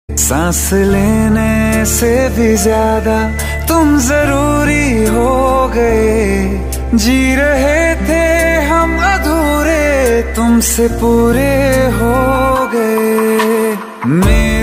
सांस लेने से भी ज्यादा तुम जरूरी हो गए। जी रहे थे हम अधूरे, तुमसे पूरे हो गए।